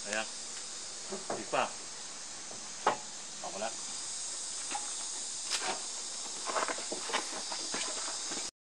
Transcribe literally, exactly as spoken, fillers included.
อะไรยังอีกเปล่าออกมาแล้ว